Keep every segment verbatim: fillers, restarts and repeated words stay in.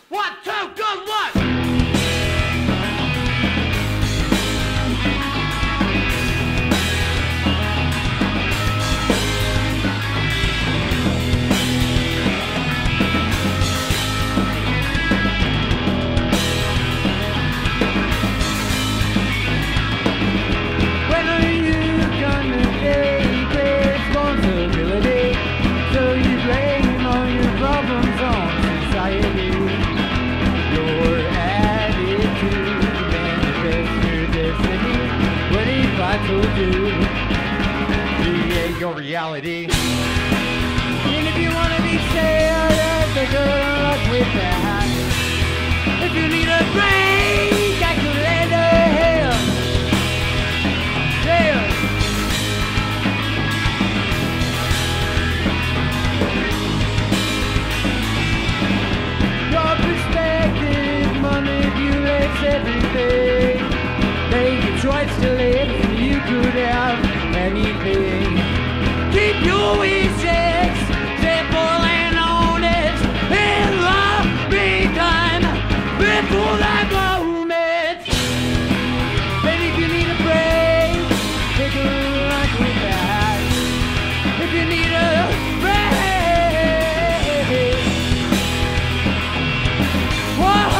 One, two, good luck! Create your reality. And if you want to be sad, take a look with that. If you need a break, I could lend a hand. Yeah. Your perspective manipulates everything. Make a choice to live. You could have anything. Keep your wishes simple and honest. In the meantime, before that moment. Baby, if you need a break, take a look with that. If you need a break, whoa.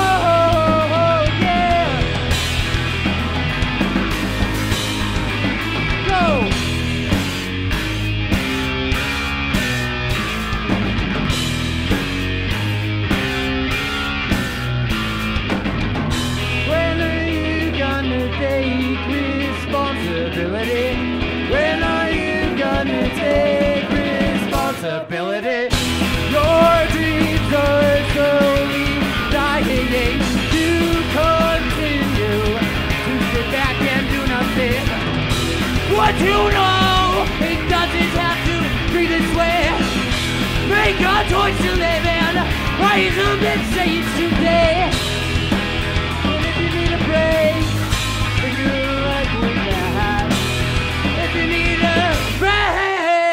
When are you gonna take responsibility? Your dreams are slowly dying. You continue to sit back and do nothing. What you know, it doesn't have to be this way. Make a choice to live and raise a bit saints today. And if you need a break, if you like with that. If you need a break,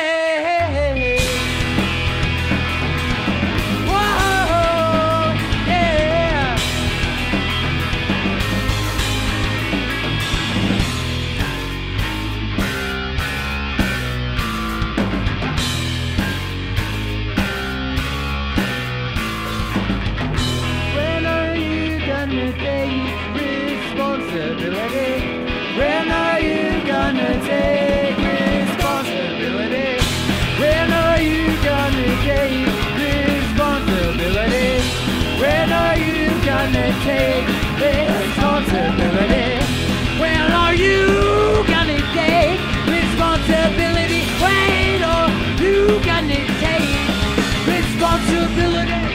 whoa, yeah. When are you gonna take responsibility? When are you gonna take responsibility? When are you gonna take responsibility? When are you gonna take responsibility? When are you gonna take responsibility? When are you gonna take responsibility?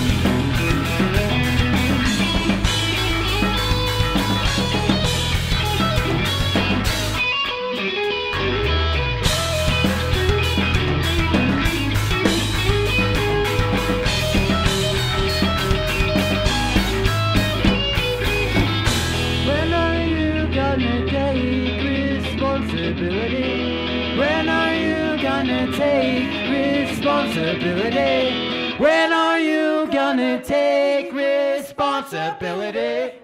When are you gonna take responsibility? When are you gonna take responsibility?